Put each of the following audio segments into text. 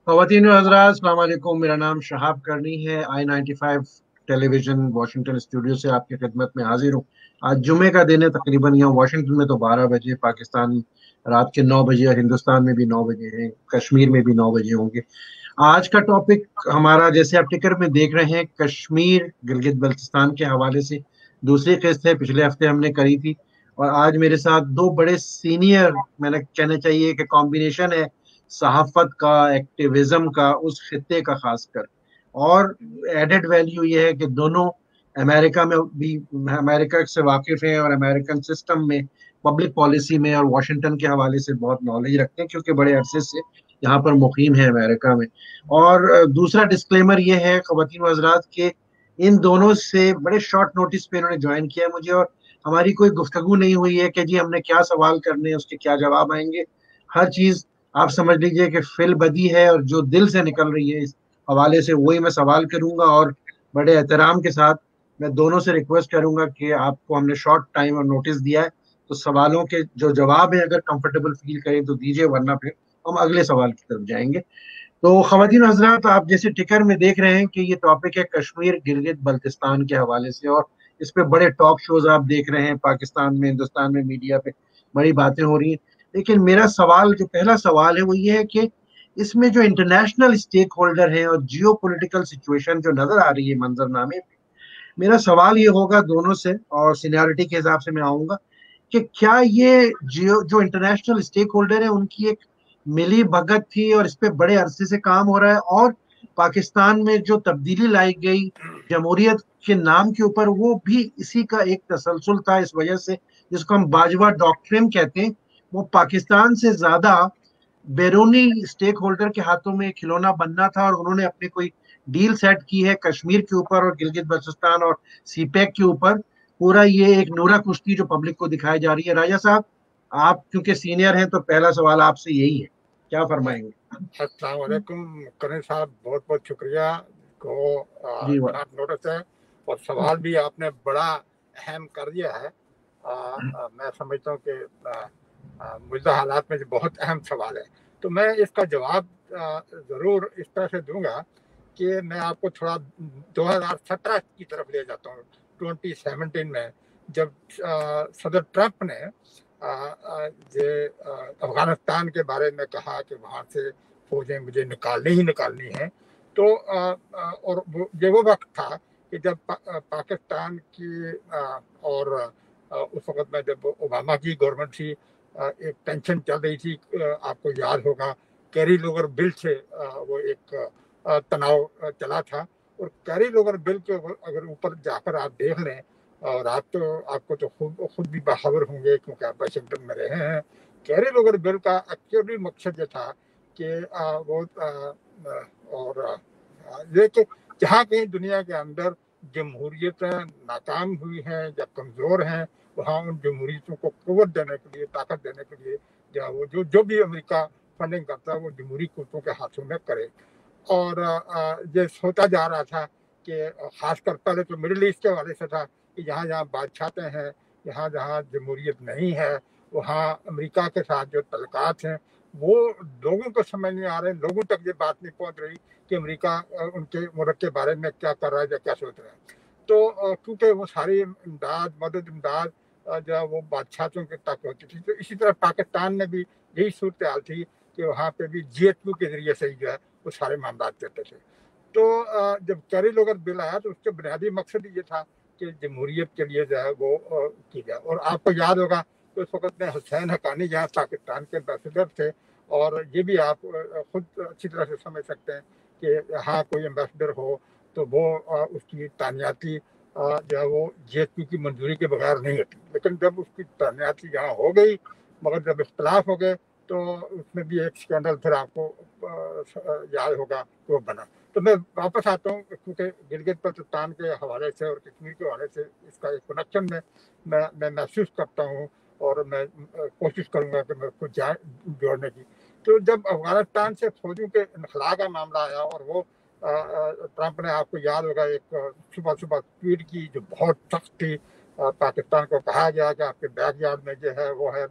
ख़वातीन व हज़रात, अस्सलाम वालेकुम। मेरा नाम शहाब करनी है। I-95 टेलीविज़न वाशिंगटन स्टूडियो से आपकी खिदमत में हाजिर हूँ। आज जुमे का दिन है, तकरीबन यहाँ वाशिंगटन में तो 12 बजे, पाकिस्तान रात के 9 बजे और हिंदुस्तान में भी 9 बजे हैं, कश्मीर में भी 9 बजे होंगे। आज का टॉपिक हमारा, जैसे आप टिकर में देख रहे हैं, कश्मीर गिलगित बल्तिस्तान के हवाले से दूसरी किस्त है। पिछले हफ्ते हमने करी थी और आज मेरे साथ दो बड़े सीनियर, मैंने कहना चाहिए कि कॉम्बिनेशन है सहाफत का, एक्टिविज्म का, उस खित्ते का खासकर। और एडेड वैल्यू ये है कि दोनों अमेरिका में भी, अमेरिका से वाकिफ हैं और अमेरिकन सिस्टम में, पब्लिक पॉलिसी में और वाशिंगटन के हवाले से बहुत नॉलेज रखते हैं, क्योंकि बड़े अरसे से यहाँ पर मुकीम है अमेरिका में। और दूसरा डिस्क्लेमर ये है ख़वातीन व हज़रात के, इन दोनों से बड़े शॉर्ट नोटिस पे इन्होंने ज्वाइन किया मुझे, और हमारी कोई गुफ्तगू नहीं हुई है कि जी हमने क्या सवाल करने हैं, उसके क्या जवाब आएंगे। हर चीज आप समझ लीजिए कि फिल बदी है और जो दिल से निकल रही है इस हवाले से वही मैं सवाल करूंगा। और बड़े एहतराम के साथ मैं दोनों से रिक्वेस्ट करूंगा कि आपको हमने शॉर्ट टाइम और नोटिस दिया है, तो सवालों के जो जवाब है अगर कंफर्टेबल फील करें तो दीजिए, वरना फिर हम अगले सवाल की तरफ जाएंगे। तो ख़वातीन हज़रात, आप जैसे टिकर में देख रहे हैं कि ये टॉपिक है कश्मीर गिलगित बल्तिस्तान के हवाले से, और इस पे बड़े टॉक शोज आप देख रहे हैं, पाकिस्तान में, हिंदुस्तान में, मीडिया पे बड़ी बातें हो रही हैं। लेकिन मेरा सवाल, जो पहला सवाल है, वो ये है कि इसमें जो इंटरनेशनल स्टेक होल्डर है और जियो पोलिटिकल सिचुएशन जो नजर आ रही है मंजरनामे पे, मेरा सवाल ये होगा दोनों से, और सीनियरिटी के हिसाब से मैं आऊंगा कि क्या ये जियो जो इंटरनेशनल स्टेक होल्डर है उनकी एक मिली भगत थी और इस पे बड़े अरसे से काम हो रहा है, और पाकिस्तान में जो तब्दीली लाई गई जमहूरियत के नाम के ऊपर, वो भी इसी का एक तसलसल था, इस वजह से जिसको हम बाजवा डॉक्ट्रिन कहते हैं, वो पाकिस्तान से ज्यादा बैरूनी स्टेक होल्डर के हाथों में खिलौना बनना था, और उन्होंने अपनी कोई डील सेट की है कश्मीर के ऊपर और गिलगित बल्तिस्तान और सीपैक के ऊपर। पूरा ये एक नूरा कुश्ती जो पब्लिक को दिखाई जा रही है। राजा साहब, आप क्योंकि सीनियर हैं तो पहला सवाल आपसे यही है, क्या फरमाएंगे? अस्सलाम वालेकुम करण साहब, बहुत बहुत शुक्रिया को जी वाह। शॉर्ट नोटिस है और सवाल भी आपने बड़ा अहम कर दिया है। मैं समझता हूँ कि मौजूदा हालात में जो बहुत अहम सवाल है, तो मैं इसका जवाब ज़रूर इस तरह से दूंगा कि मैं आपको थोड़ा 2017 की तरफ ले जाता हूँ। 2017 में जब सदर ट्रंप ने ये अफगानिस्तान के बारे में कहा कि वहाँ से फौजें मुझे निकालनी ही निकालनी है, तो और ये वो वक्त था कि जब पाकिस्तान की और उस वक्त में जब ओबामा की गवर्नमेंट थी, एक टेंशन चल रही थी। आपको याद होगा कैरी लोगर बिल से वो एक तनाव चला था। और कैरी लोगर बिल के अगर ऊपर जाकर आप देख लें, और आपको तो खुद भी बाखबर होंगे क्योंकि आप वाशिंगटन में रहे हैं। कैरी लोगर बिल का एक्चुअली मकसद ये था कि ये कि जहाँ कहीं दुनिया के अंदर जमहूरियतें नाकाम हुई हैं या कमज़ोर हैं, वहाँ उन जमहूरियतों को क़ुव्वत देने के लिए, ताकत देने के लिए, या वो जो भी अमेरिका फंडिंग करता है वो जमहूरी कुतों के हाथों में करे। और ये सोचा जा रहा था कि खासकर पहले तो मिडिल ईस्ट के हवाले से था कि जहाँ जहाँ बादशाहते हैं, जहाँ जहाँ जमहूरियत नहीं है, वहाँ अमेरिका के साथ जो तल्लुकात हैं वो लोगों को समझ नहीं आ रहे, लोगों तक ये बात नहीं पहुँच रही कि अमेरिका उनके मुल्क के बारे में क्या कर रहा है या क्या सोच रहा है। तो क्योंकि वो सारी इमदाद, मदद इमदाद जो है वो बादशाहों के तक होती थी, तो इसी तरह पाकिस्तान में भी यही सूरत हाल थी कि वहाँ पे भी GSP के ज़रिए से ही जो है वो सारे मामला करते थे। तो जब कैरी लोगर बिल आया तो उसके बुनियादी मकसद ये था कि जमहूरियत के लिए जो है वो की जाए। और आपको याद होगा कि उस वक्त में हुसैन हक्कानी जहाँ पाकिस्तान के एम्बेसडर थे, और ये भी आप खुद अच्छी तरह से समझ सकते हैं कि यहाँ कोई एम्बेसडर हो तो वो उसकी तानियाती जो है वो GSP की मंजूरी के बगैर नहीं होती। लेकिन जब उसकी तानियाती यहाँ हो गई, मगर जब इख्तलाफ हो गए, तो उसमें भी एक स्कैंडल फिर आपको याद होगा कि वो बना। तो मैं वापस आता हूँ क्योंकि गिलगित बल्तिस्तान के हवाले से और कश्मीर के हवाले से इसका एक कनेक्शन में मैं महसूस करता हूँ, और मैं कोशिश करूँगा कि मैं उसको जोड़ने की। तो जब अफगानिस्तान से फौजों के इनखला का मामला आया, और वो ट्रंप ने, आपको याद होगा, एक सुबह सुबह ट्वीट की जो बहुत सख्त थी। पाकिस्तान को कहा गया कि आपके बैक यार्ड में जो है वो है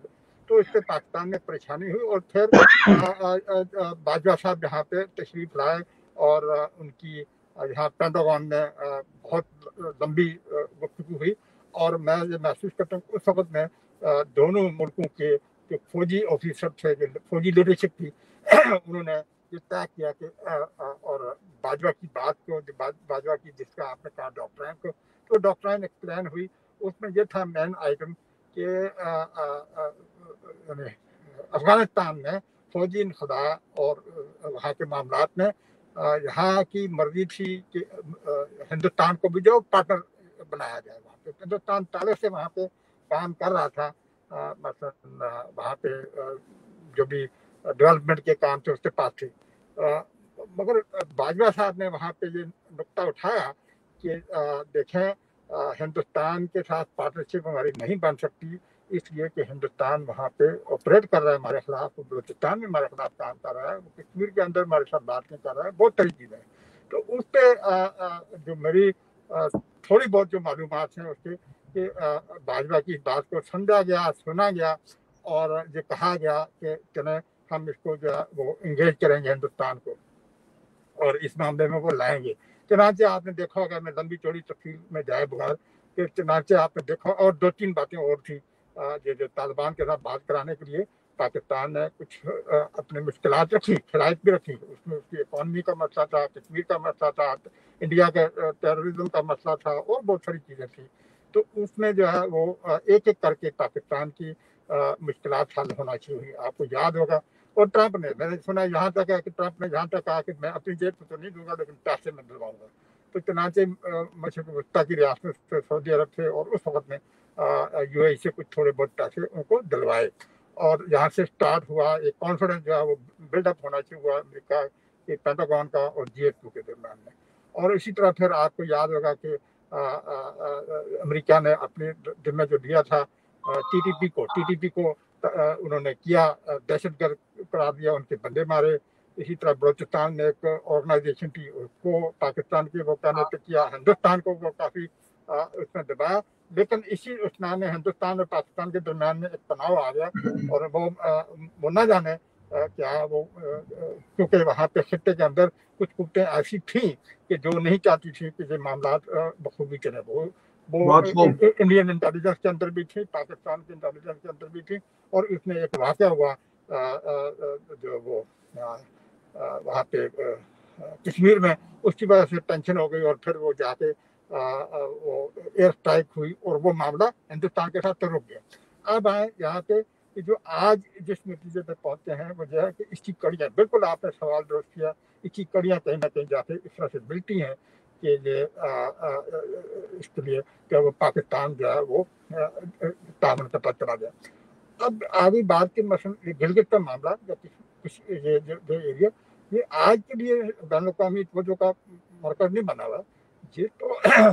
तो इससे पाकिस्तान में परेशानी हुई और फिर बाजवा साहब यहाँ पे तशरीफ लाए और उनकी यहाँ पेंटागन में बहुत लंबी गुफ्तगू हुई। और मैं ये महसूस करता हूँ उस वक्त में दोनों मुल्कों के जो फौजी ऑफिसर थे, जो फौजी लीडरशिप थी, उन्होंने ये तय किया कि और बाजवा की बात को, बाजवा की जिसका आपने कहा डॉक्ट्राइन को, तो डॉक्ट्राइन एक्सप्लेन हुई। उसमें ये था मेन आइटम कि अफगानिस्तान में फौजी इनखदा और वहाँ के मामलात में यहाँ की मर्जी थी कि हिंदुस्तान को भी जो पार्टनर बनाया जाए। वहाँ पे हिंदुस्तान पहले से वहाँ पे काम कर रहा था, मसलन वहाँ पे जो भी डेवलपमेंट के काम थे उसके पास थे। मगर बाजवा साहब ने वहाँ पे ये नुक्ता उठाया कि देखें हिंदुस्तान के साथ पार्टनरशिप हमारी नहीं बन सकती, इसलिए कि हिंदुस्तान वहाँ पे ऑपरेट कर रहा है हमारे खिलाफ, बलूचिस्तान में हमारे खिलाफ काम कर रहा है, कश्मीर के अंदर हमारे साथ बात नहीं कर रहा है, बहुत सारी चीज़ें। तो उस पर जो मेरी थोड़ी बहुत जो मालूमात हैं उसके कि बाजवा की बात को समझा गया, सुना गया और ये कहा गया कि चलें हम इसको जो है वो इंगेज करेंगे हिंदुस्तान को और इस मामले में वो लाएंगे। चनाचे आपने देखा होगा, मैं लंबी चौड़ी तफसील में जाए बगैर कि चनाचे आपने देखा, और 2-3 बातें और थी जो तालिबान के साथ बात कराने के लिए पाकिस्तान ने कुछ अपने मुश्किलात रखी, शराइत भी रखी। उसमें उसकी इकॉनमी का मसला था, कश्मीर का मसला था, इंडिया के टेररिज्म का मसला था और बहुत सारी चीज़ें थी। तो उसमें जो है वो एक एक करके पाकिस्तान की मुश्किलात हल होना शुरू हुई। आपको याद होगा, और ट्रंप ने, मैंने सुना यहाँ तक है कि ट्रंप ने यहाँ तक कहा कि मैं अपनी जेब से तो नहीं दूंगा लेकिन पैसे में दिलवाऊंगा। तो चनाचे मशरक़ वस्ता की रियासत से सऊदी अरब से और उस वक्त में यूएई से कुछ थोड़े बहुत पैसे उनको दिलवाए और यहाँ से स्टार्ट हुआ एक कॉन्फिडेंस जो है वो बिल्डअप होना शुरू हुआ अमेरिका के पेंटागन का और GSP के दरम्यान में। और इसी तरह फिर आपको याद होगा कि अमेरिका ने अपने जिम्मे जो दिया था TTP को उन्होंने किया, दहशतगर्द करार दिया, उनके बंदे मारे। इसी तरह बलूचिस्तान में एक ऑर्गेनाइजेशन थी, उसको पाकिस्तान के वो कहने पे किया, हिंदुस्तान को वो काफ़ी उसमें दबाया। लेकिन इसी उसना में हिंदुस्तान और पाकिस्तान के दरम्यान में एक तनाव आ गया और वो न जाने क्या वो क्योंकि वहाँ पे खित्ते के अंदर कुछ कुत्तें ऐसी थी कि जो नहीं चाहती थी कि ये मामला बखूबी चले। वो इंडियन इंटेलिजेंस के अंदर भी थी, पाकिस्तान के इंटेलिजेंस के अंदर भी थी। और इसमें एक वाक़या हुआ जो वो वहाँ पे कश्मीर में, उसकी वजह से टेंशन हो गई और फिर वो जाके वो एयर स्ट्राइक हुई और वो मामला हिंदुस्तान के साथ तो रुक गया। अब आए यहाँ पे कि जो आज जिस नतीजे पे पहुंचते हैं वो जो है कि इसकी कड़ियाँ, बिल्कुल आपने सवाल दुरुस्त किया, इसकी कड़ियाँ कहीं ना कहीं जाके इस तरह से मिलती हैं कि ये इसके लिए क्या वो पाकिस्तान जो है वो तामन का पता चला गया। अब आगे बात के मसलन गिलगित का मामला या कुछ ये जो एरिया, ये आज के लिए बैन अवी तवज्जो का मरकज नहीं बना हुआ। ये तो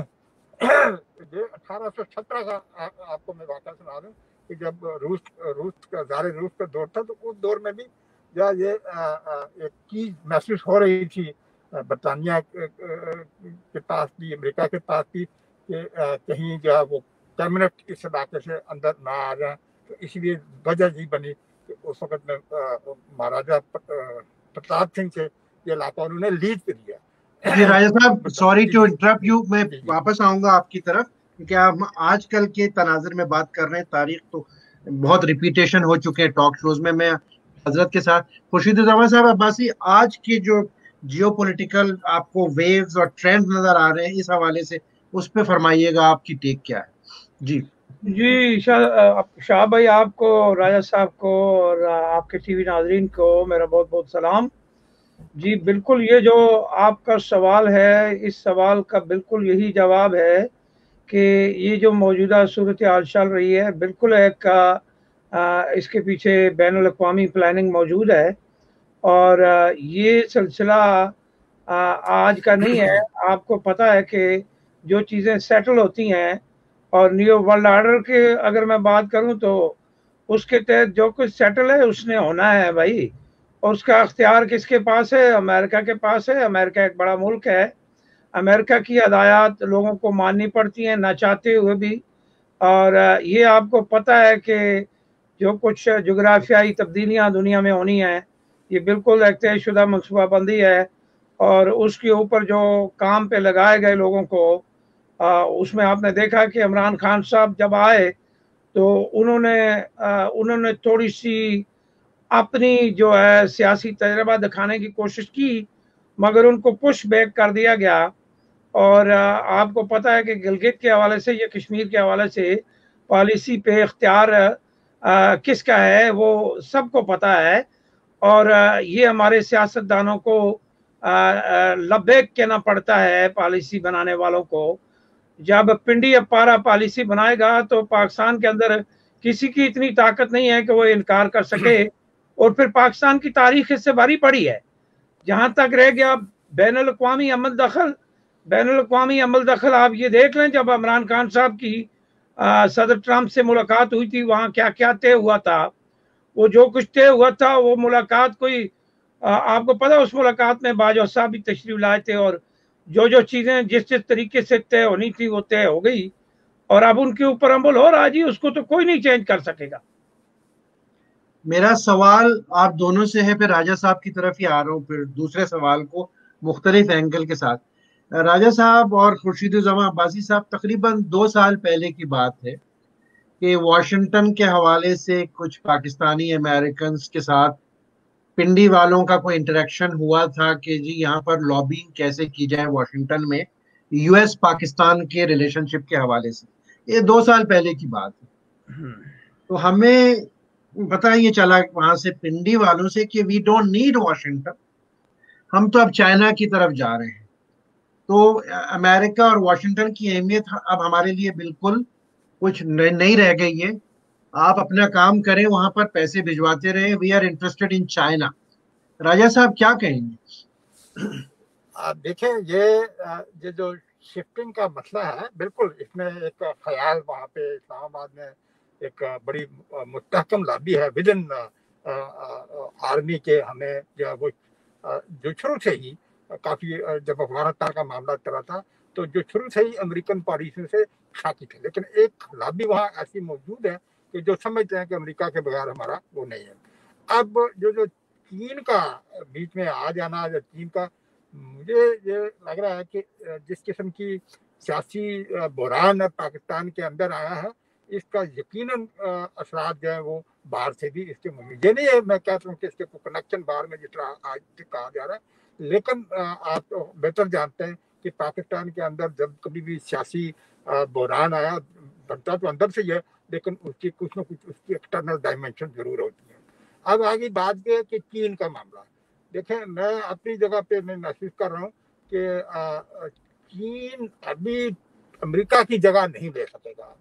ये 1817 का आपको मैं वाक़या सुना दूं कि जब रूस का दौर था, तो उस दौर में भी ये एक चीज़ महसूस हो रही थी बरतानिया के पास भी, अमेरिका के पास भी, कि कहीं जो है वो कम्युनिस्ट इस इलाके से अंदर ना आ जाए। तो इसलिए वजह यही बनी कि उस वक्त में महाराजा प्रताप सिंह से ये इलाका उन्होंने लीज पे दिया। जी राजा साहब, सॉरी टू इंटरप्ट यू, मैं वापस आऊंगा आपकी तरफ क्योंकि आप आजकल के तनाज़ुर में बात कर रहे हैं। तारीख तो बहुत रिपीटेशन हो चुके हैं टॉक शोज में। मैं हजरत के साथ खुर्शीदुज़्ज़मान साहब अब्बासी, आज के जो जियोपॉलिटिकल आपको वेव्स और ट्रेंड्स नजर आ रहे हैं, इस हवाले से उस पर फरमाइएगा, आपकी टेक क्या है? जी शाह भाई, आपको, राजा साहब को और आपके टीवी नाजरीन को मेरा बहुत बहुत सलाम। जी बिल्कुल, ये जो आपका सवाल है, इस सवाल का बिल्कुल यही जवाब है कि ये जो मौजूदा सूरत हाल चल रही है, बिल्कुल एक इसके पीछे बैनुल अक़वामी प्लानिंग मौजूद है और ये सिलसिला आज का नहीं है। आपको पता है कि जो चीज़ें सेटल होती हैं, और न्यू वर्ल्ड ऑर्डर के अगर मैं बात करूं तो उसके तहत जो कुछ सेटल है उसने होना है भाई, और उसका अख्तियार किसके पास है? अमेरिका के पास है। अमेरिका एक बड़ा मुल्क है, अमेरिका की हदायत लोगों को माननी पड़ती हैं ना चाहते हुए भी। और ये आपको पता है कि जो कुछ जोग्राफियाई तब्दीलियाँ दुनिया में होनी हैं, ये बिल्कुल एक तयशुदा मनसूबाबंदी है। और उसके ऊपर जो काम पे लगाए गए लोगों को, उसमें आपने देखा कि इमरान खान साहब जब आए तो उन्होंने थोड़ी सी अपनी जो है सियासी तजर्बा दिखाने की कोशिश की, मगर उनको पुश बैक कर दिया गया। और आपको पता है कि गिलगित के हवाले से या कश्मीर के हवाले से पॉलिसी पे इख्तियार किसका है वो सबको पता है। और ये हमारे सियासतदानों को लब्बैक कहना पड़ता है पॉलिसी बनाने वालों को। जब पिंडी अपारा पॉलिसी बनाएगा तो पाकिस्तान के अंदर किसी की इतनी ताकत नहीं है कि वो इनकार कर सके। और फिर पाकिस्तान की तारीख इससे भारी पड़ी है। जहाँ तक रह गया बैनुल अक़वामी अमल दखल, बैनुल अक़वामी अमल दखल आप ये देख लें, जब इमरान खान साहब की सदर ट्रंप से मुलाकात हुई थी वहाँ क्या क्या तय हुआ था। वो जो कुछ तय हुआ था वो मुलाकात कोई आपको पता, उस मुलाकात में बाजवा साहब भी तशरीफ लाए थे और जो चीज़ें जिस जिस तरीके से तय होनी थी वो तय हो गई। और अब उनके ऊपर अमल हो रहा जी, उसको तो कोई नहीं चेंज कर सकेगा। मेरा सवाल आप दोनों से है, फिर राजा साहब की तरफ ही आ रहा हूँ, फिर दूसरे सवाल को मुख्तलिफ एंगल के साथ। राजा साहब और खुर्शीदुज़्ज़मा अब्बासी साहब, तकरीबन 2 साल पहले की बात है कि वॉशिंगटन के हवाले से कुछ पाकिस्तानी अमेरिकन के साथ पिंडी वालों का कोई इंटरेक्शन हुआ था कि जी यहाँ पर लॉबिंग कैसे की जाए वॉशिंगटन में यूएस पाकिस्तान के रिलेशनशिप के हवाले से। ये 2 साल पहले की बात है। तो हमें पता ये चला वहां से पिंडी वालों से कि वी डोंट नीड वॉशिंगटन, हम तो अब चाइना की तरफ जा रहे हैं। तो अमेरिका और वॉशिंगटन की अहमियत अब हमारे लिए बिल्कुल कुछ नहीं रह गई है। आप अपना काम करें, वहां पर पैसे भिजवाते रहे, we are interested in China. Raja साहब क्या कहेंगे? देखिए, ये जो शिफ्टिंग का मसला है, बिल्कुल इसमें एक ख्याल वहाँ पे इस्लामाबाद में एक बड़ी मुस्तहकम लॉबी है विद इन आर्मी के। हमें जो शुरू से ही काफ़ी जब अफगानिस्तान का मामला चला था तो जो शुरू से ही अमेरिकन पॉलिसी से खाकी थे, लेकिन एक लॉबी वहाँ ऐसी मौजूद है कि जो समझते हैं कि अमेरिका के बगैर हमारा वो नहीं है। अब जो चीन का बीच में आ जाना, या चीन का, मुझे ये लग रहा है कि जिस किस्म की सियासी बहरान पाकिस्तान के अंदर आया है, इसका यकीनन असरात जो है वो बाहर से भी इसके मौजूद। ये नहीं है मैं कहता हूँ कि इसके कोई कनेक्शन बाहर में जिस तरह आज कहा जा रहा है, लेकिन आप तो बेहतर जानते हैं कि पाकिस्तान के अंदर जब कभी भी सियासी बहरान आया, बनता तो अंदर से ही है, लेकिन उसकी कुछ न कुछ उसकी एक्सटर्नल डायमेंशन जरूर होती है। अब आगे बात यह कि चीन का मामला, देखें, मैं अपनी जगह पे मैं महसूस कर रहा हूँ कि चीन अभी अमेरिका की जगह नहीं ले सकेगा।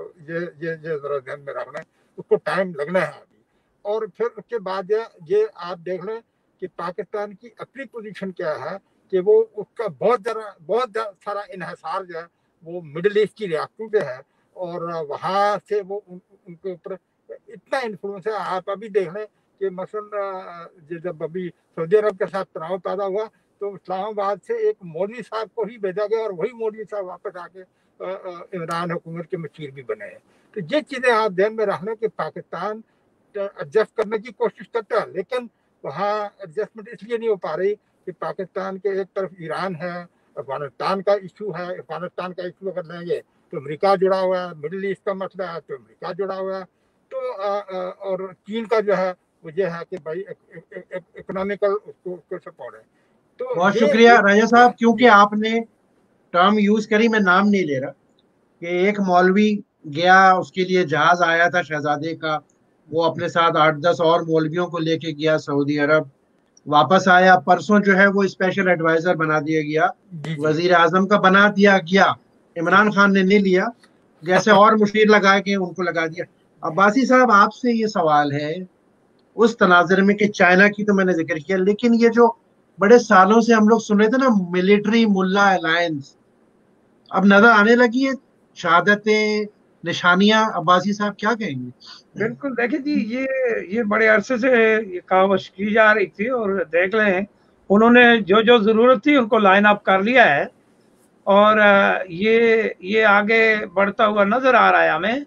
ये जरा ध्यान में रखना है, उसको टाइम लगना है अभी। और फिर उसके बाद ये आप देख लें कि पाकिस्तान की अपनी पोजीशन क्या है कि वो उसका बहुत सारा इन्हिसार जो है वो मिडिल ईस्ट की रियासतों पे है, और वहाँ से वो उनके ऊपर इतना इन्फ्लुएंस है। आप अभी देख लें कि मसलन जब अभी सऊदी अरब के साथ तनाव पैदा हुआ तो इस्लामाबाद से एक मौलवी साहब को ही भेजा गया, और वही मौलवी साहब वापस आके इमरान हुकूमत के मशीर भी बने हैं। तो ये चीज़ें आप ध्यान में रखना कि पाकिस्तान एडजस्ट करने की कोशिश करता है, लेकिन वहाँ एडजस्टमेंट इसलिए नहीं हो पा रही कि पाकिस्तान के एक तरफ ईरान है, अफगानिस्तान का इशू है। अफगानिस्तान का इशू अगर लेंगे तो अमेरिका जुड़ा हुआ है, मिडिल ईस्ट का मसला है तो अमेरिका जुड़ा हुआ है। तो और चीन का जो है वो ये है कि भाई इकोनॉमिकल उसको सपोर्ट है। तो बहुत शुक्रिया राजा साहब, क्योंकि आपने टर्म यूज करी, मैं नाम नहीं ले रहा, कि एक मौलवी गया, उसके लिए जहाज आया था शहजादे का, वो अपने साथ 8-10 और मौलवियों को लेके गया सऊदी अरब, वापस आया। परसों जो है वो स्पेशल एडवाइजर बना दिया गया, वजीर आजम का बना दिया गया। इमरान खान ने नहीं लिया, जैसे और मुशीर लगाए गए उनको लगा दिया। अब्बासी साहब, आपसे ये सवाल है उस तनाजर में कि चाइना की तो मैंने जिक्र किया, लेकिन ये जो बड़े सालों से हम लोग सुन रहे थे ना मिलिट्री मुल्ला अलायंस, अब नजर आने लगी है शहादतें, निशानियां। अब्बासी साहब क्या कहेंगे? बिल्कुल, देखिए जी, ये बड़े अरसे से ये कावश की जा रही थी, और देख लें उन्होंने जो जरूरत थी उनको लाइन अप कर लिया है। और ये आगे बढ़ता हुआ नजर आ रहा है हमें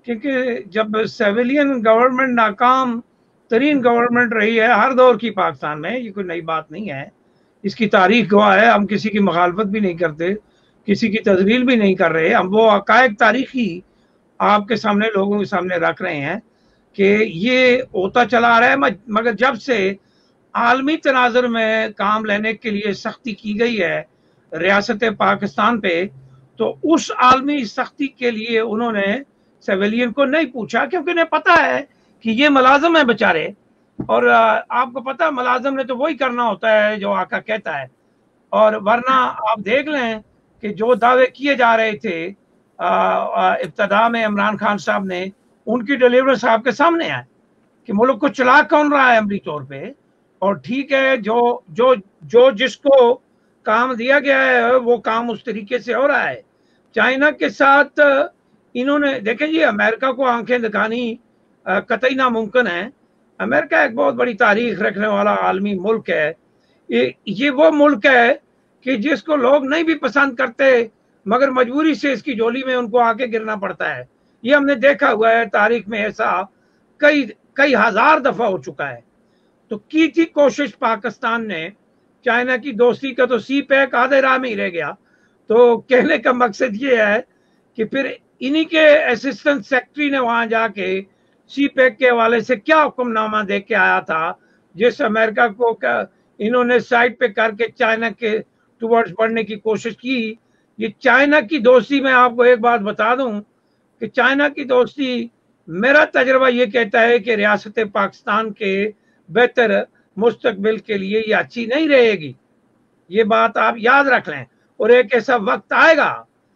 क्योंकि जब सिविलियन गवर्नमेंट नाकाम तरीन गवर्नमेंट रही है हर दौर की पाकिस्तान में, ये कोई नई बात नहीं है, इसकी तारीख गवाह है। हम किसी की मुखालफत भी नहीं करते, किसी की तजलील भी नहीं कर रहे, हम वो हकायक तारीखी आपके सामने लोगों के सामने रख रहे हैं कि ये होता चला आ रहा है। मगर जब से आलमी तनाजुर में काम लेने के लिए सख्ती की गई है रियासत पाकिस्तान पे, तो उस आलमी सख्ती के लिए उन्होंने सिविलियन को नहीं पूछा, क्योंकि उन्हें पता है कि ये मुलाजम है बेचारे, और आपको पता है मुलाजम ने तो वही करना होता है जो आका कहता है। और वरना आप देख लें कि जो दावे किए जा रहे थे इब्तदा में इमरान खान साहब ने, उनकी डिलीवरेंस आपके सामने है कि मुल्क को चला कौन रहा है अमली तौर पे। और ठीक है, जो जो जो जिसको काम दिया गया है वो काम उस तरीके से हो रहा है। चाइना के साथ इन्होंने, देखें जी, अमेरिका को आंखें दिखानी कतई नामुमकिन है। अमेरिका एक बहुत बड़ी तारीख रखने वाला आलमी मुल्क है। ये वो मुल्क है कि जिसको लोग नहीं भी पसंद करते, मगर मजबूरी से इसकी झोली में उनको आके गिरना पड़ता है। ये हमने देखा हुआ है तारीख में, ऐसा कई हजार दफा हो चुका है। तो की थी कोशिश पाकिस्तान ने, चाइना की दोस्ती का तो सी पैक आधे राह में ही रह गया। तो कहने का मकसद ये है कि फिर इन्हीं के असिस्टेंट सेक्रेटरी ने वहां जाके सी पैक के हवाले से क्या हुक्मनामा दे के आया था, जिस अमेरिका को इन्होंने साइड पे करके चाइना के टुवर्ड्स बढ़ने की कोशिश की। ये चाइना की दोस्ती में आपको एक बात बता दूं कि चाइना की दोस्ती, मेरा तजर्बा ये कहता है कि रियासत पाकिस्तान के बेहतर मुस्तकबिल के लिए ये अच्छी नहीं रहेगी। ये बात आप याद रख लें। और एक ऐसा वक्त आएगा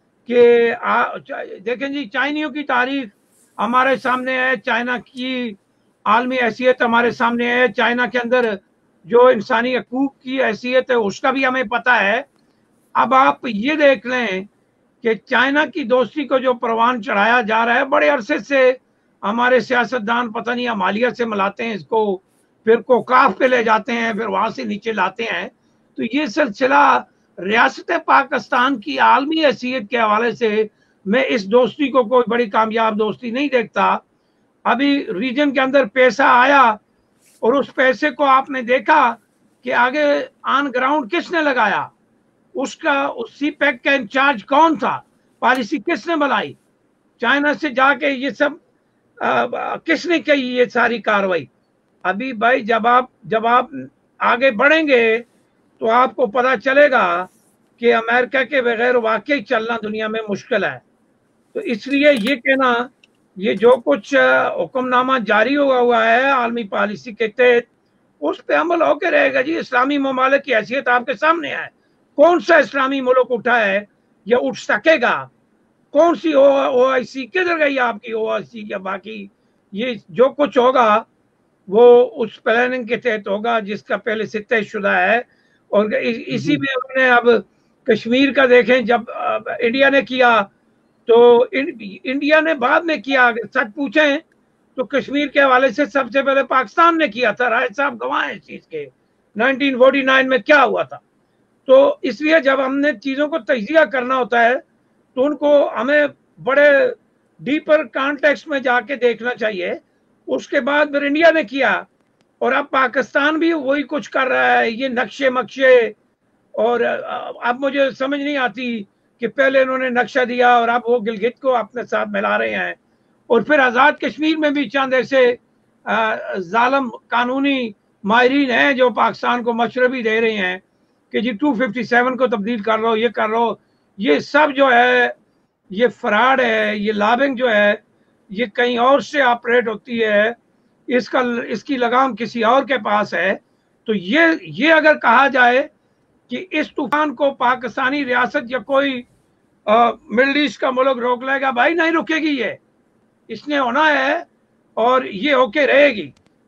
कि देखें जी, चाइनियों की तारीख हमारे सामने है, चाइना की आलमी हैसियत हमारे सामने है, चाइना के अंदर जो इंसानी हकूक की हैसियत है उसका भी हमें पता है। अब आप ये देख लें कि चाइना की दोस्ती को जो परवान चढ़ाया जा रहा है, बड़े अरसे से हमारे सियासतदान पता नहीं अमालिया से मिलाते हैं इसको, फिर कोकाफ पे ले जाते हैं, फिर वहां से नीचे लाते हैं। तो ये सिलसिला रियासत पाकिस्तान की आलमी हैसियत के हवाले से मैं इस दोस्ती को कोई बड़ी कामयाब दोस्ती नहीं देखता। अभी रीजन के अंदर पैसा आया और उस पैसे को आपने देखा कि आगे ऑन ग्राउंड किसने लगाया, उसका उस सी पैक का इंचार्ज कौन था, पॉलिसी किसने बनाई, चाइना से जाके ये सब किसने की ये सारी कार्रवाई। अभी भाई जब आप आगे बढ़ेंगे तो आपको पता चलेगा कि अमेरिका के बगैर वाकई चलना दुनिया में मुश्किल है। तो इसलिए ये कहना, ये जो कुछ हुक्मनामा जारी हुआ है आलमी पॉलिसी के तहत, उस पर अमल होकर रहेगा जी। इस्लामी ममालिक की हैसियत आपके सामने है, कौन सा इस्लामी मुल्क उठा है या उठ सकेगा, कौन सी OIC किधर गई आपकी OIC या बाकी, ये जो कुछ होगा वो उस प्लानिंग के तहत होगा जिसका पहले से तयशुदा है। और इसी में उन्होंने अब कश्मीर का देखें, जब इंडिया ने किया तो इंडिया ने बाद में किया, अगर सच पूछें तो कश्मीर के हवाले से सबसे पहले पाकिस्तान ने किया था। राय साहब गवाह हैं इस चीज के, 1949 में क्या हुआ था। तो इसलिए जब हमने चीजों को तजिया करना होता है तो उनको हमें बड़े डीपर कॉन्टेक्स्ट में जाके देखना चाहिए। उसके बाद फिर इंडिया ने किया और अब पाकिस्तान भी वही कुछ कर रहा है, ये नक्शे मक्शे। और अब मुझे समझ नहीं आती कि पहले इन्होंने नक्शा दिया और अब वो गिलगित को अपने साथ मिला रहे हैं। और फिर आज़ाद कश्मीर में भी चंद ऐसे जालिम कानूनी माहिरीन हैं जो पाकिस्तान को मशवरे भी दे रहे हैं कि जी 257 को तब्दील कर लो, ये कर लो। ये सब जो है ये फ्रॉड है, ये लॉबिंग जो है ये कहीं और से ऑपरेट होती है, इसकी लगाम किसी और के पास है। तो ये अगर कहा जाए कि इस तूफान को पाकिस्तानी रियासत या कोई मिडल ईस्ट का मुल्क रोक लेगा, भाई नहीं रुकेगी ये, इसने होना है और ये होके रहेगी।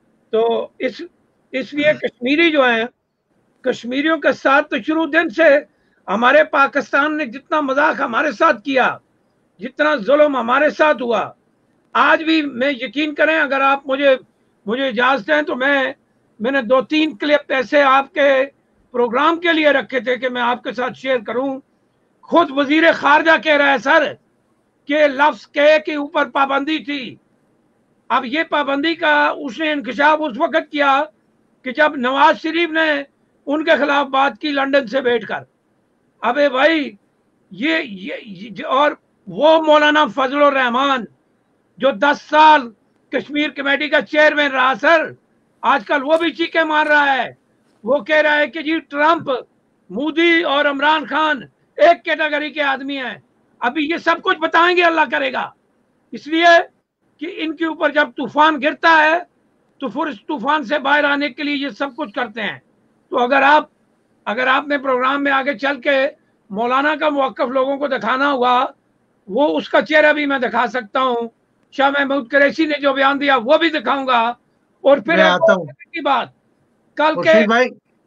तो इसलिए कश्मीरी जो है, कश्मीरियों के साथ तो शुरू दिन से हमारे पाकिस्तान ने जितना मजाक हमारे साथ किया, जितना जुल्म हमारे साथ हुआ, आज भी मैं यकीन करें, अगर आप मुझे इजाजत दें तो मैंने 2-3 क्लिप ऐसे आपके प्रोग्राम के लिए रखे थे कि मैं आपके साथ शेयर करूं। खुद वजीर खारजा कह रहा है सर के लफ्ज के ऊपर पाबंदी थी। अब ये पाबंदी का उसने इंकशाफ उस वक्त किया कि जब नवाज शरीफ ने उनके खिलाफ बात की लंदन से बैठकर। अबे भाई ये और वो मौलाना फजलुर रहमान जो 10 साल कश्मीर कमेटी का चेयरमैन रहा सर, आजकल वो भी चीखे मार रहा है। वो कह रहा है कि जी ट्रंप, मोदी और इमरान खान एक कैटेगरी के आदमी हैं। अभी ये सब कुछ बताएंगे, अल्लाह करेगा, इसलिए कि इनके ऊपर जब तूफान गिरता है तो फिर इस तूफान से बाहर आने के लिए ये सब कुछ करते हैं। तो अगर आपने प्रोग्राम में आगे चल के मौलाना का मौक़िफ़ लोगों को दिखाना हुआ, वो उसका चेहरा भी मैं दिखा सकता हूँ। शाह महमूद कुरैशी ने जो बयान दिया वो भी दिखाऊंगा। और फिर मैं आता हूँ की बात कल के खुर्शीद भाई,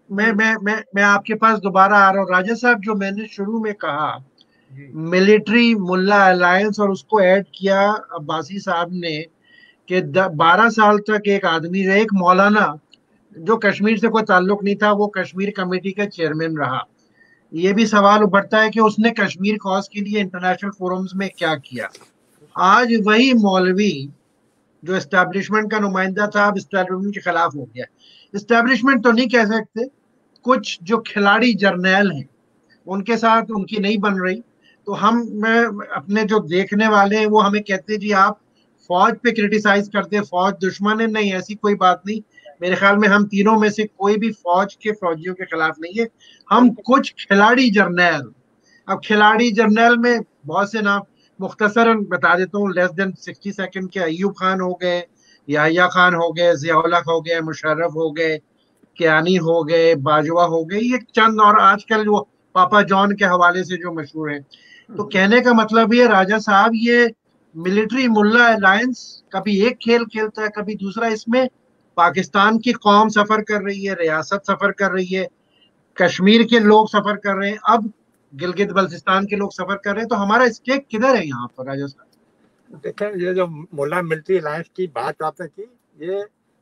मैं आपके पास दोबारा आ रहा हूँ। राजा साहब, जो मैंने शुरू में कहा मिलिट्री मुल्ला अलायंस और उसको ऐड किया अब्बासी साहब ने कि 12 साल तक एक आदमी, एक मौलाना जो कश्मीर से कोई ताल्लुक नहीं था, वो कश्मीर कमेटी का चेयरमैन रहा। ये भी सवाल उभरता है कि उसने कश्मीर कॉज के लिए इंटरनेशनल फोरम्स में क्या किया। आज वही मौलवी जो एस्टैब्लिशमेंट का नुमाइंदा था, अब एस्टैब्लिशमेंट के खिलाफ हो गया। एस्टैब्लिशमेंट तो नहीं कह सकते, कुछ जो खिलाड़ी जर्नैल हैं उनके साथ उनकी नहीं बन रही। तो हम अपने जो देखने वाले हैं वो हमें कहते हैं जी आप फौज पे क्रिटिसाइज करते हैं, फौज दुश्मन है। नहीं, ऐसी कोई बात नहीं। मेरे ख्याल में हम तीनों में से कोई भी फौज के फौजियों के खिलाफ नहीं है। हम कुछ खिलाड़ी जर्नैल, अब खिलाड़ी जर्नैल में बहुत से नाम मुख्तसरन बता देता हूँ, लेस देन 60 सेकंड के। अयूब खान हो गए, याहिया खान हो गए, जियाउल हक हो गए, मुशर्रफ हो गए, कियानी हो गए, बाजवा हो गए, ये चंद, और आजकल वो पापा जॉन के हवाले से जो मशहूर हैं। तो कहने का मतलब ये राजा साहब, ये मिलिट्री मुल्ला अलायंस कभी एक खेल खेलता है, कभी दूसरा। इसमें पाकिस्तान की कौम सफर कर रही है, रियासत सफर कर रही है, कश्मीर के लोग सफर कर रहे हैं, अब गिलगित बल्तिस्तान के लोग सफर कर रहे हैं। तो हमारा स्टेक किधर है यहाँ पर राजा साहब? देखें, ये जो मुल्ला मिलिट्री अलायंस की बात आपने की, ये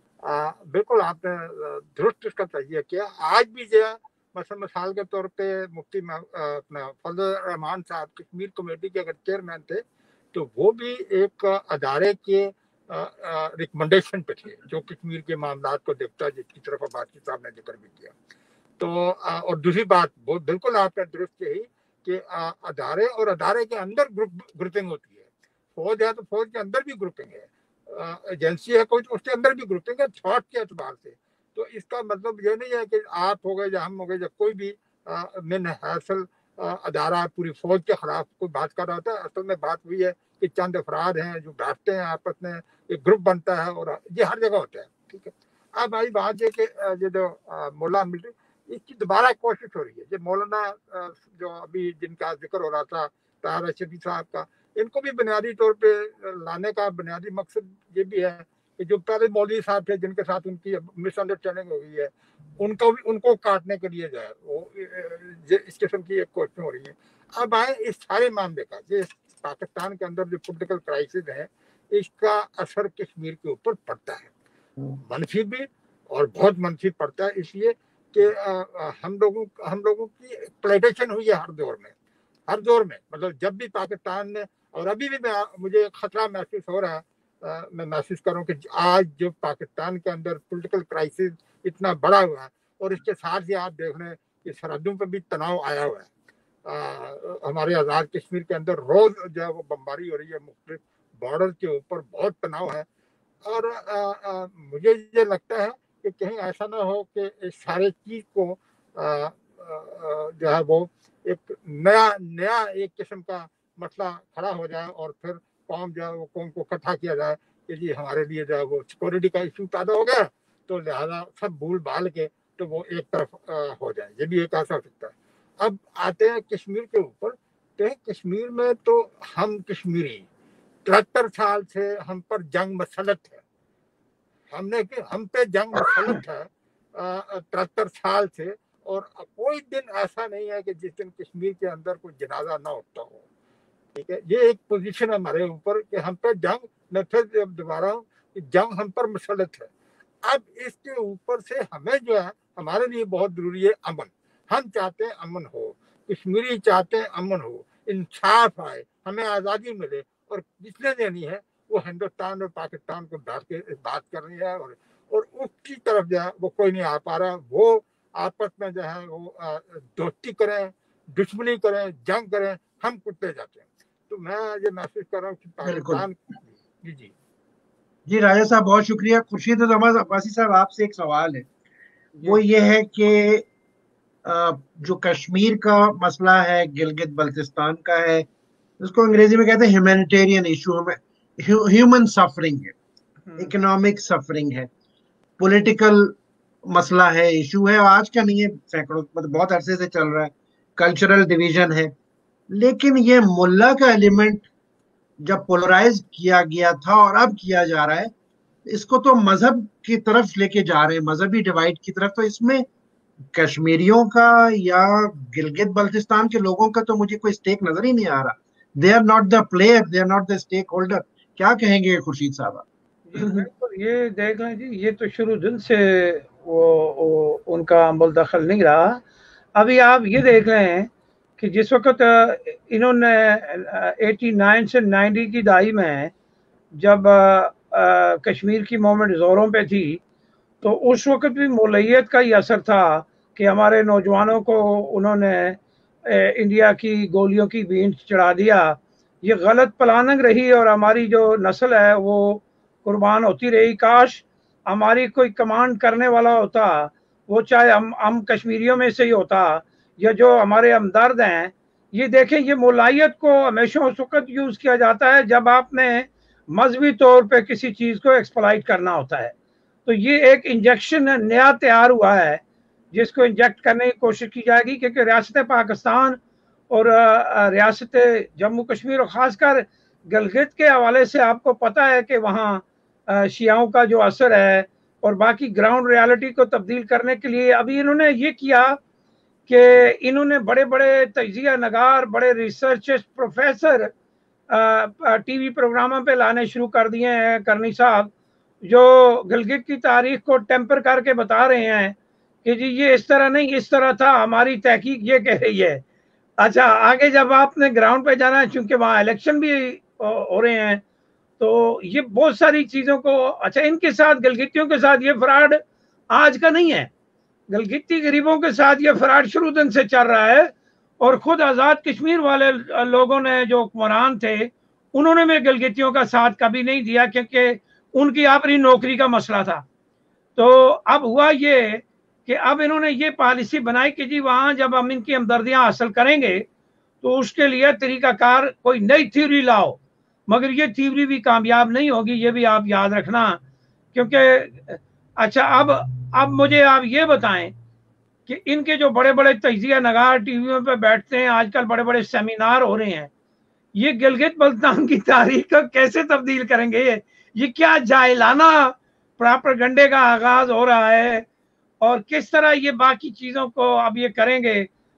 बिल्कुल आपने दुरुस्त इसका तजिया किया। आज भी जो मिसाल के तौर पे मुफ्ती अपना फजल रहमान साहब कश्मीर कमेटी के अगर चेयरमैन थे, तो वो भी एक अदारे के रिकमेंडेशन पे थे जो कश्मीर के मामला को देखता है, जिसकी तरफ अब्बासी साहब ने जिक्र भी किया। तो और दूसरी बात वो बिल्कुल आपने दुरुस्त कही कि अदारे और अदारे के अंदर ग्रुपिंग होती है। फौज है तो फौज के अंदर भी ग्रुपिंग है, एजेंसी है कोई तो उसके अंदर भी ग्रुपिंग है, थॉट के एतबार से। तो इसका मतलब ये नहीं है कि आप हो गए या हम हो गए या कोई भी मिन हासिल अदारा पूरी फौज के खिलाफ कोई बात कर रहा था। असल में बात हुई है कि चंद अफराद हैं जो बैठते हैं आपस में, एक ग्रुप बनता है, और ये हर जगह होता है। ठीक है, अब आई बात है कि ये जो मुल्ला मिलिट्री, इसकी दोबारा कोशिश हो रही है। जो मौलाना जो अभी जिनका जिक्र हो रहा था, तार रशीदी साहब का, इनको भी बुनियादी तौर पे लाने का बुनियादी मकसद ये भी है कि जो पहले मौलवी साहब थे जिनके साथ उनकी मिसअंडरस्टैंडिंग हो गई है, उनको काटने के लिए जो है वो इस किस्म की एक कोशिश हो रही है। अब आए इस सारे मामले का, जो पाकिस्तान के अंदर जो पोलिटिकल क्राइसिस है, इसका असर कश्मीर के ऊपर पड़ता है, मनफी भी और बहुत मनफी पड़ता है। इसलिए कि हम लोगों की प्लेटेशन हुई है हर दौर में। मतलब जब भी पाकिस्तान ने, और अभी भी मुझे खतरा महसूस हो रहा है, मैं महसूस करूँ कि आज जो पाकिस्तान के अंदर पॉलिटिकल क्राइसिस इतना बड़ा हुआ है, और इसके साथ ही आप देख रहे हैं कि सरहदों पर भी तनाव आया हुआ है। हमारे आज़ाद कश्मीर के अंदर रोज जो है वो बमबारी हो रही है, मुख्तलिफ बॉर्डर के ऊपर बहुत तनाव है। और मुझे ये लगता है कि कहीं ऐसा ना हो कि इस सारे चीज को जो है वो एक नया एक किस्म का मसला खड़ा हो जाए, और फिर कौम जो है वो कौम को इकट्ठा किया जाए कि जी हमारे लिए जो है वो सिक्योरिटी का इशू पैदा हो गया, तो लिहाजा सब भूल भाल के तो वो एक तरफ हो जाए। ये भी एक ऐसा हो सकता है। अब आते हैं कश्मीर के ऊपर। तो कश्मीर में तो हम कश्मीरी 73 साल से हम पर जंग मसलत है, हम पे जंग मसलत है 73 साल से, और कोई दिन ऐसा नहीं है कि जिस दिन कश्मीर के अंदर कोई जनाजा ना होता हो। ठीक है, ये एक पोजीशन है हमारे ऊपर कि हम पे जंग, मैं फिर दोबारा हूँ कि जंग हम पर मसलत है। अब इसके ऊपर से हमें जो है, हमारे लिए बहुत जरूरी है अमन। हम चाहते हैं अमन हो, कश्मीरी चाहते हैं अमन हो, इंसाफ आए, हमें आज़ादी मिले, और जिसने देनी है वो हिंदुस्तान और पाकिस्तान को डर के बात कर रही है, और उसकी तरफ जो है वो कोई नहीं आ पा रहा। वो आपस में जो है वो दोस्ती करें, दुश्मनी करें, जंग करें, हम कुत्ते जाते हैं। तो मैं ये महसूस कर रहा हूँ कि पाकिस्तान। जी जी जी राजा साहब बहुत शुक्रिया। खुर्शीद अहमद अब्बासी साहब आपसे एक सवाल है, वो ये है कि जो कश्मीर का मसला है, गिलगित बल्तिस्तान का है, उसको अंग्रेजी में कहते हैं ह्यूमैनिटेरियन इशू, ह्यूमन सफरिंग है, इकोनॉमिक सफरिंग है, पॉलिटिकल मसला है, इशू है, आज का नहीं है, सैकड़ों मतलब बहुत अरसे से चल रहा है, कल्चरल डिवीजन है। लेकिन ये मुल्ला का एलिमेंट जब पोलराइज किया गया था और अब किया जा रहा है, इसको तो मजहब की तरफ लेके जा रहे हैं, मजहबी डिवाइड की तरफ। तो इसमें कश्मीरियों का या गिलगित बल्तिस्तान के लोगों का तो मुझे कोई स्टेक नजर ही नहीं आ रहा। They are not the player, they are not the stakeholder. क्या कहेंगे खुर्शीद साहब? बिल्कुल, ये देख लें जी, ये तो शुरू दिन से वो उनका अमल दखल नहीं रहा। अभी आप ये देख लें कि जिस वक्त इन्होंने 89 से 90 की दहाई में जब कश्मीर की मूवमेंट ज़ोरों पे थी, तो उस वक्त भी मौलवियत का ही असर था कि हमारे नौजवानों को उन्होंने इंडिया की गोलियों की बींट चढ़ा दिया। ये गलत प्लानिंग रही और हमारी जो नस्ल है वो कुर्बान होती रही। काश हमारी कोई कमांड करने वाला होता, वो चाहे हम कश्मीरियों में से ही होता या जो हमारे हमदर्द हैं। ये देखें, ये मौलवियत को हमेशा उस वक्त यूज़ किया जाता है जब आपने मजहबी तौर पे किसी चीज़ को एक्सप्लॉइट करना होता है। तो ये एक इंजेक्शन नया तैयार हुआ है जिसको इंजेक्ट करने की कोशिश की जाएगी, क्योंकि रियासत पाकिस्तान और रियासत जम्मू कश्मीर और ख़ासकर गिलगित के हवाले से आपको पता है कि वहाँ शियाओं का जो असर है और बाकी ग्राउंड रियलिटी को तब्दील करने के लिए अभी इन्होंने ये किया कि इन्होंने बड़े बड़े तजिया नगार, बड़े रिसर्चर्स, प्रोफेसर टीवी प्रोग्रामों पे लाने शुरू कर दिए हैं, करनी साहब, जो गिलगित की तारीख को टेम्पर करके बता रहे हैं कि जी ये इस तरह नहीं, इस तरह था, हमारी तहकीक ये कह रही है। अच्छा, आगे जब आपने ग्राउंड पे जाना है, चूंकि वहाँ इलेक्शन भी हो रहे हैं, तो ये बहुत सारी चीज़ों को, अच्छा इनके साथ गिलगितियों के साथ ये फ्रॉड आज का नहीं है, गिलगिती गरीबों के साथ ये फ्रॉड शुरू दिन से चल रहा है। और खुद आज़ाद कश्मीर वाले लोगों ने जो हुक्मरान थे, उन्होंने भी गिलगितियों का साथ कभी नहीं दिया, क्योंकि उनकी अपनी नौकरी का मसला था। तो अब हुआ ये कि अब इन्होंने ये पॉलिसी बनाई कि जी वहाँ जब हम इनकी हमदर्दियाँ हासिल करेंगे तो उसके लिए तरीकाकार कोई नई थ्योरी लाओ, मगर ये थ्योरी भी कामयाब नहीं होगी, ये भी आप याद रखना। क्योंकि अच्छा, अब मुझे आप ये बताएं कि इनके जो बड़े बड़े तजिया नगार टीवियों पे बैठते हैं, आजकल बड़े बड़े सेमिनार हो रहे हैं, ये गिलगित बल्तिस्तान की तारीख को कैसे तब्दील करेंगे? ये क्या जाहिलाना प्रोपेगेंडे का आगाज हो रहा है, और किस तरह ये बाकी चीजों को अब ये करेंगे,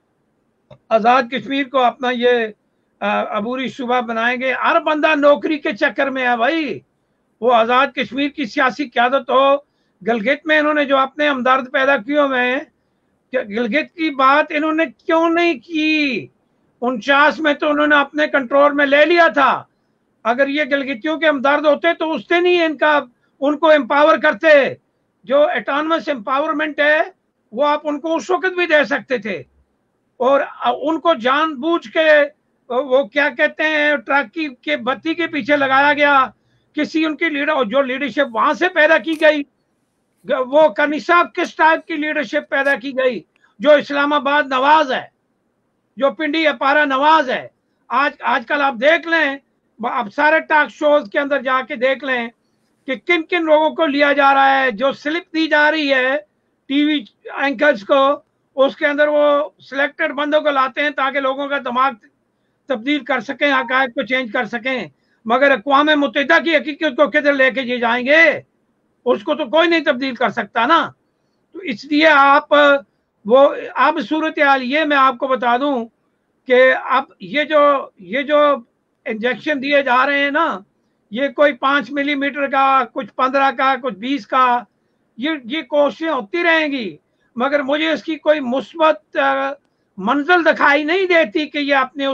आजाद कश्मीर को अपना ये अबूरी सूबा बनाएंगे। हर बंदा नौकरी के चक्कर में है भाई, वो आजाद कश्मीर की सियासी क्यादत हो। गिलगित में इन्होंने जो अपने हमदर्द पैदा किए हुए हैं, गिलगित की बात इन्होंने क्यों नहीं की? 49 में तो उन्होंने अपने कंट्रोल में ले लिया था। अगर ये गिलगितियों के हमदर्द होते तो उससे नहीं इनका उनको एम्पावर करते। जो ऑटोनमस एम्पावरमेंट है वो आप उनको उस वक्त भी दे सकते थे, और उनको जानबूझ के वो क्या कहते हैं ट्रक की के बत्ती के पीछे लगाया गया। किसी उनकी लीडर जो लीडरशिप वहां से पैदा की गई, वो करनी साहब किस टाइप की लीडरशिप पैदा की गई? जो इस्लामाबाद नवाज है, जो पिंडी अपारा नवाज है। आजकल आप देख लें, आप सारे टॉक शोज के अंदर जाके देख लें कि किन किन लोगों को लिया जा रहा है, जो स्लिप दी जा रही है टीवी एंकर्स को, उसके अंदर वो सिलेक्टेड बंदों को लाते हैं ताकि लोगों का दिमाग तब्दील कर सकें, हकायक को चेंज कर सकें। मगर अक़वाम मुत्तहिदा की हकीकत को किधर लेके जी जाएंगे? उसको तो कोई नहीं तब्दील कर सकता ना। तो इसलिए आप वो अब सूरत हाल ये मैं आपको बता दूं कि अब ये जो इंजेक्शन दिए जा रहे हैं ना, ये कोई 5 मिलीमीटर का, कुछ 15 का, कुछ 20 का, ये कोशिशें होती रहेंगी, मगर मुझे इसकी कोई मुस्बत मंजिल दिखाई नहीं देती कि ये अपने उस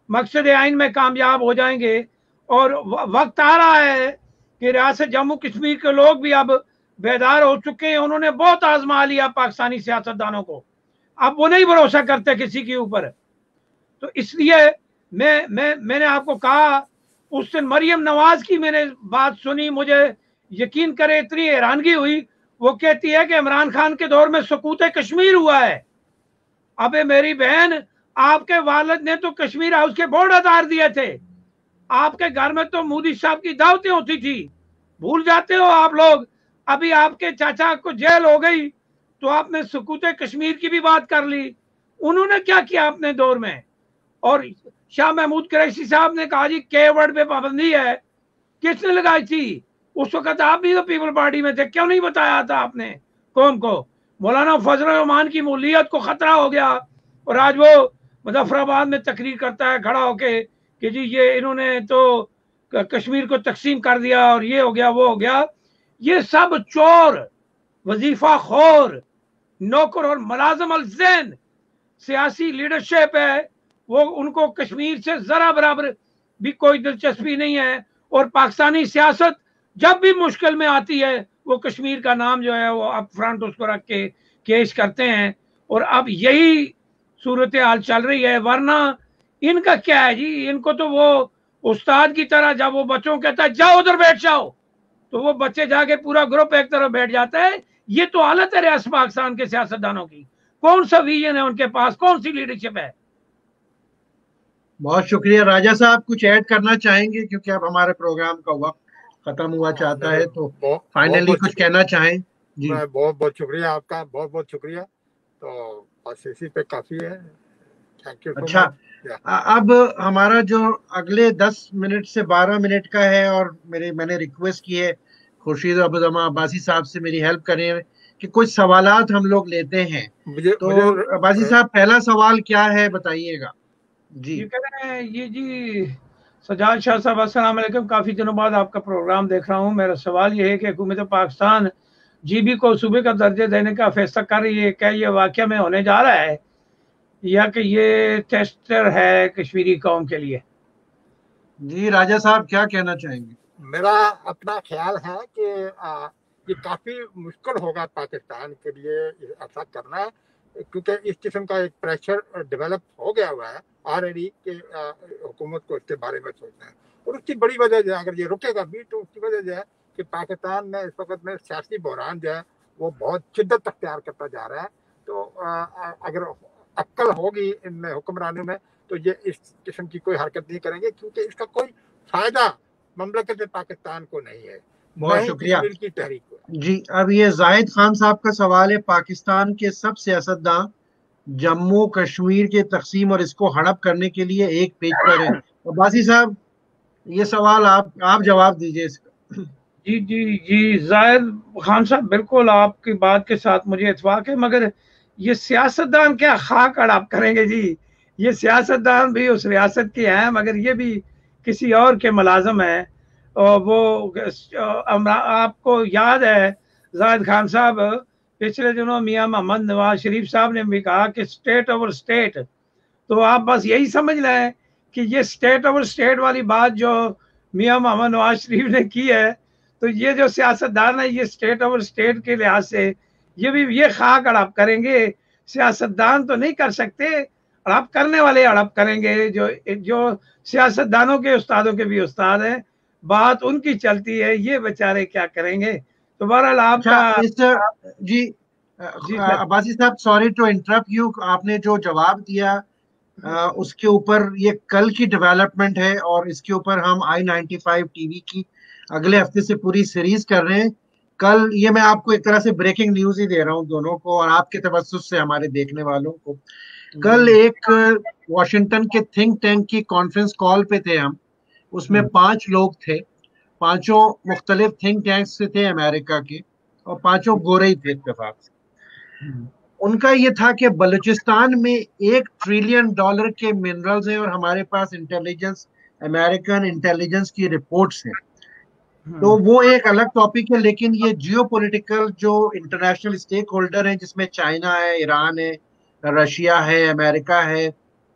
मकसद आइन में कामयाब हो जाएंगे। और वक्त आ रहा है कि रियासत जम्मू कश्मीर के लोग भी अब बेदार हो चुके हैं। उन्होंने बहुत आजमा लिया पाकिस्तानी सियासतदानों को, अब वो नहीं भरोसा करते किसी के ऊपर। तो इसलिए मैंने आपको कहा, उस दिन मरियम नवाज की मैंने बात सुनी, मुझे यकीन करे इतनी हैरानगी हुई। वो कहती है कि इमरान खान के दौर में सकूत कश्मीर हुआ है। अबे मेरी बहन, आपके वालिद ने तो कश्मीर हाउस के बोर्ड उतार दिए थे। आपके घर में तो मोदी साहब की दावतें होती थी, भूल जाते हो आप लोग। अभी आपके चाचा को जेल हो गई तो आपने सकूत कश्मीर की भी बात कर ली। उन्होंने क्या किया अपने दौर में? और शाह महमूद कुरैशी साहब ने कहा जी के वर्ड पे पाबंदी है, किसने लगाई थी? उस वक्त आप भी तो पीपल पार्टी में थे, क्यों नहीं बताया था आपने कौम को? मौलाना फजल रहमान की मौलियत को खतरा हो गया और आज वो मुजफ्फराबाद में तकरीर करता है खड़ा होके कि जी ये इन्होंने तो कश्मीर को तकसीम कर दिया और ये हो गया वो हो गया। ये सब चोर, वजीफा खोर, नौकर और मुलाजिम अल-ज़ैन सियासी लीडरशिप है। वो उनको कश्मीर से जरा बराबर भी कोई दिलचस्पी नहीं है। और पाकिस्तानी सियासत जब भी मुश्किल में आती है वो कश्मीर का नाम जो है वो अप फ्रंट उसको रख के केस करते हैं। और अब यही सूरत हाल चल रही है। वरना इनका क्या है जी, इनको तो वो उस्ताद की तरह जब वो बच्चों कहता है जाओ उधर बैठ जाओ तो वो बच्चे जाके पूरा ग्रुप एक तरफ बैठ जाता है। ये तो हालत है रियासत पाकिस्तान के सियासतदानों की। कौन सा विजन है उनके पास, कौन सी लीडरशिप है? बहुत शुक्रिया। राजा साहब कुछ ऐड करना चाहेंगे क्योंकि अब हमारे प्रोग्राम का वक्त खत्म हुआ चाहता है, तो फाइनली कुछ कहना चाहें? जी बहुत बहुत शुक्रिया आपका, बहुत बहुत शुक्रिया। तो बस इसी पे काफी है। Thank you. अच्छा, अब हमारा जो अगले 10 मिनट से 12 मिनट का है और मैंने रिक्वेस्ट की है खुर्शीद अब्बासी साहब से मेरी हेल्प करें कि कुछ सवालात हम लोग लेते हैं। तो अब्बासी साहब पहला सवाल क्या है बताइएगा। जी ये कह रहे हैं ये जी सजाद शाह साहब, अस्सलाम वालेकुम, काफ़ी दिनों बाद आपका प्रोग्राम देख रहा हूँ। मेरा सवाल ये है कि हुकूमत पाकिस्तान जीबी को सूबे का दर्जा देने का फैसला कर रही है, क्या ये वाकया में होने जा रहा है या कि ये टेस्टर है कश्मीरी कौम के लिए? जी राजा साहब क्या कहना चाहेंगे? मेरा अपना ख्याल है कि ये काफी मुश्किल होगा पाकिस्तान के लिए ऐसा करना, क्योंकि इस किस्म का एक प्रेशर डेवलप हो गया हुआ है ऑलरेडी कि हुकूमत को इसके बारे में सोचना है। और उसकी बड़ी वजह जो है, अगर ये रुकेगा भी तो उसकी वजह जो है कि पाकिस्तान में इस वक्त में सियासी बहरान जो है वो बहुत शिद्दत अख्तियार करता जा रहा है। तो अगर अक्ल होगी इन हुक्मरानों में तो ये इस किस्म की कोई हरकत नहीं करेंगे, क्योंकि इसका कोई फायदा ममलकत पाकिस्तान को नहीं है। बहुत शुक्रिया की तहरीक को। जी अब ये जाहिद खान साहब का सवाल है, पाकिस्तान के सब सियासतदान जम्मू कश्मीर के तकसीम और इसको हड़प करने के लिए एक पेज पर है। अब्बासी साहब ये सवाल आप जवाब दीजिए इसका। जी जी जी जाहिद खान साहब, बिल्कुल आपकी बात के साथ मुझे इत्फाक है, मगर ये सियासतदान क्या खाक हड़प करेंगे जी? ये सियासतदान भी उस रियासत के हैं मगर ये भी किसी और के मुलाजम हैं। और वो आपको याद है जाहिद खान साहब, पिछले दिनों मियां मोहम्मद नवाज शरीफ साहब ने भी कहा कि स्टेट ओवर स्टेट। तो आप बस यही समझ लें कि ये स्टेट ओवर स्टेट वाली बात जो मियां मोहम्मद नवाज शरीफ ने की है, तो ये जो सियासतदान है ये स्टेट ओवर स्टेट के लिहाज से ये भी ये खाक हड़प करेंगे। सियासतदान तो नहीं कर सकते, हड़प करने वाले हड़प करेंगे। जो सियासतदानों के उस्तादों के भी उस्ताद हैं, बात उनकी चलती है, ये बेचारे क्या करेंगे? तो बहरहाल आपका जी अब्बासी साहब, सॉरी टू इंटरप्ट यू, आपने जो जवाब दिया उसके ऊपर ये कल की डेवलपमेंट है और इसके ऊपर हम I-95 टीवी की अगले हफ्ते से पूरी सीरीज कर रहे हैं। कल ये मैं आपको एक तरह से ब्रेकिंग न्यूज ही दे रहा हूँ दोनों को और आपके तवज्जुह से हमारे देखने वालों को। कल एक वॉशिंगटन के थिंक टैंक की कॉन्फ्रेंस कॉल पे थे हम, उसमें 5 लोग थे, 5 मुख्तलिफ थिंक टैंक से थे अमेरिका के और 5 गोरे ही थे इत्तेफाक से। उनका ये था कि बलूचिस्तान में $1 ट्रिलियन के मिनरल्स हैं और हमारे पास इंटेलिजेंस, अमेरिकन इंटेलिजेंस की रिपोर्ट्स हैं। तो वो एक अलग टॉपिक है, लेकिन ये जियोपॉलिटिकल जो इंटरनेशनल स्टेक होल्डर हैं जिसमें चाइना है, ईरान है, रशिया है, अमेरिका है,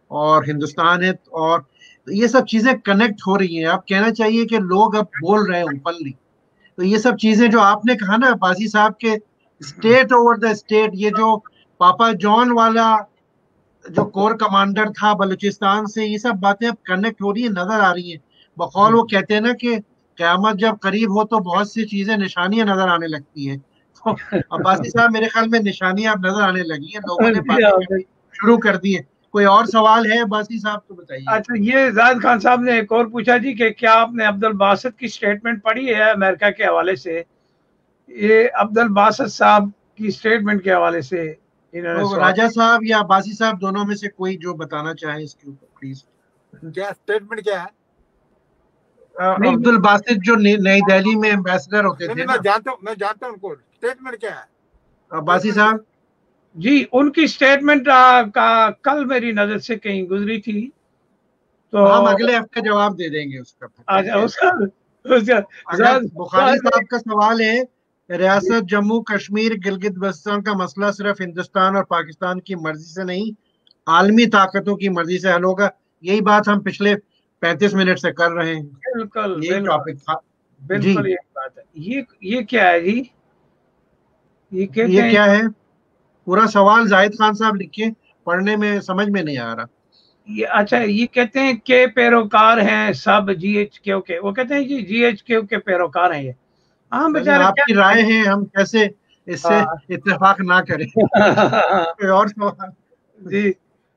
और हिंदुस्तान है, और ये सब चीजें कनेक्ट हो रही हैं। आप कहना चाहिए कि लोग अब बोल रहे हैं ओपनली। तो ये सब चीजें जो आपने कहा ना बाजी साहब के, स्टेट ओवर द स्टेट, ये जो पापा जॉन वाला जो कोर कमांडर था बलूचिस्तान से, ये सब बातें अब कनेक्ट हो रही है, नजर आ रही है। बकौल वो कहते हैं ना कि क़यामत जब करीब हो तो बहुत सी चीजें, निशानियां नजर आने लगती हैं। तो अब्बासी साहब, मेरे ख्याल में निशानियां अब नजर आने लगी हैं, लोगों ने जी बातें हाँ। करनी शुरू कर दी है। कोई और सवाल है अब्बासी साहब तो बताइए। अच्छा, ये जाहिद खान साहब ने एक और पूछा जी कि क्या आपने अब्दुल बासित की स्टेटमेंट पढ़ी है अमेरिका के हवाले से? ये अब्दुल बासित साहब की स्टेटमेंट के हवाले से इन्होंने तो सवाल। राजा साहब या अब्बासी साहब, दोनों में से कोई जो बताना चाहे इसके ऊपर प्लीज। क्या स्टेटमेंट क्या है? नहीं अब्दुल बासित जो नई दिल्ली में एम्बेसडर होते नहीं थे नहीं, ना, मैं जानता हूँ उनको। स्टेटमेंट क्या है? अब्बासी स्टेटमेंट साहब। जी, उनकी स्टेटमेंट का कल मेरी नजर से कहीं गुजरी थी, तो हम अगले हफ्ते जवाब दे देंगे उसका फिर, आज ठीक है। उसका उसका अगर जाहिद बुखारी साहब जाहिद का सवाल है, रियासत जम्मू कश्मीर गिलगित बल्तिस्तान का मसला सिर्फ हिंदुस्तान और पाकिस्तान की मर्जी से नहीं, आलमी ताकतों की मर्जी से हल होगा। यही बात हम पिछले 35 मिनट से कर रहे हैं, बिल्कुल यही बिल्कुल टॉपिक था जी। बिल्कुल, यही बात है। ये क्या है जी? ये कहते ये हैं, क्या है? पूरा सवाल जाहिद खान साहब लिखिए, पढ़ने में समझ में नहीं आ रहा। ये अच्छा, ये कहते हैं के पैरोकार हैं सब GHQ के, वो कहते हैं जी GHQ के पैरोकार हैं ये। हाँ चले, बेचारे क्या आपकी राय है, हम कैसे इससे हाँ। इत्तेफाक ना करें। कोई और सवाल? जी,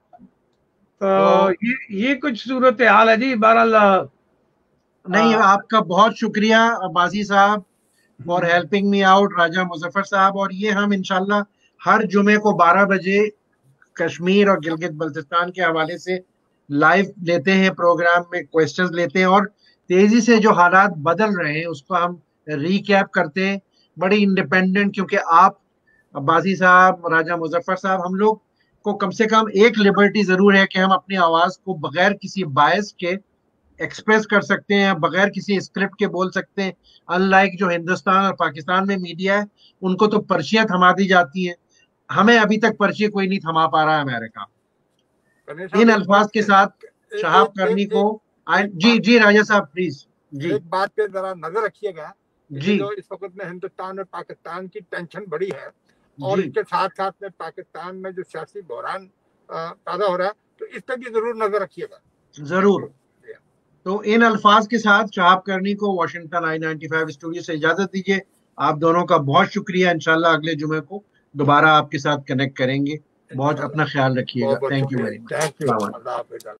तो तो ये कुछ सूरत हाल है जी। बहरहाल नहीं, आ, आपका बहुत शुक्रिया अब्बासी साहब for helping me out, Raja Muzaffar साहब। और ये हम इंशाल्लाह हर जुमे को 12 बजे कश्मीर और गिलगित बल्तिस्तान के हवाले से लाइव लेते हैं, प्रोग्राम में क्वेश्चंस लेते हैं, और तेजी से जो हालात बदल रहे हैं उसको हम रिकैप करते हैं, बड़ी इंडिपेंडेंट। क्योंकि आप अब्बासी साहब, राजा मुजफ्फर साहब, हम लोग को कम से कम एक लिबर्टी जरूर है कि हम अपनी आवाज को बगैर किसी बायस के एक्सप्रेस कर सकते हैं, बगैर किसी स्क्रिप्ट के बोल सकते हैं। अनलाइक जो हिंदुस्तान और पाकिस्तान में मीडिया है, उनको तो पर्चियां थमा दी जाती हैं, हमें अभी तक पर्ची कोई नहीं थमा पा रहा है अमेरिका। कन्या साहब इन एक अल्फाज के साथ शहाब करनी को जी बात जी राजा साहब प्लीज जी एक बात पे जरा नजर रखिएगा कि जी जो इस वक्त में हिंदुस्तान और पाकिस्तान की टेंशन बढ़ी है, और जी इसके साथ साथ में पाकिस्तान में जो सियासी बहरान पैदा हो रहा है, तो इस पर भी जरूर नजर रखिएगा। जरूर। तो इन अल्फाज के साथ शहाब करनी को वाशिंगटन I-95 स्टूडियो से इजाजत दीजिए। आप दोनों का बहुत शुक्रिया। इंशाल्लाह अगले जुमे को दोबारा आपके साथ कनेक्ट करेंगे। बहुत अपना ख्याल रखिएगा। बहुत बहुत थैंक यू शुक्रिया। Very thank you. मच। अल्लाह हाफिज।